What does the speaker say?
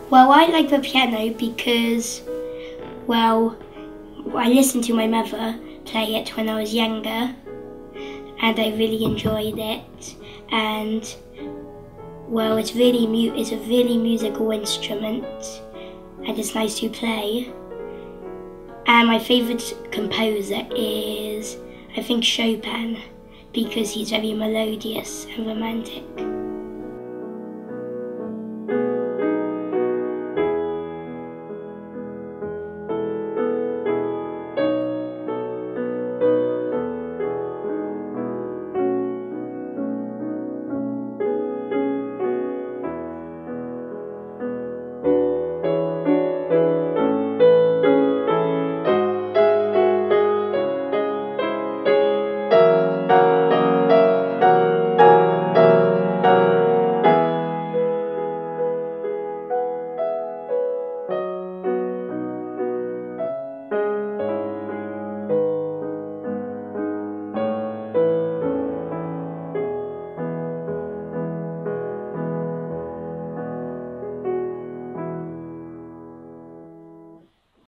Well, I like the piano because, well, I listened to my mother play it when I was younger and I really enjoyed it, and well, it's a really musical instrument and it's nice to play. And my favourite composer is, I think, Chopin, because he's very melodious and romantic.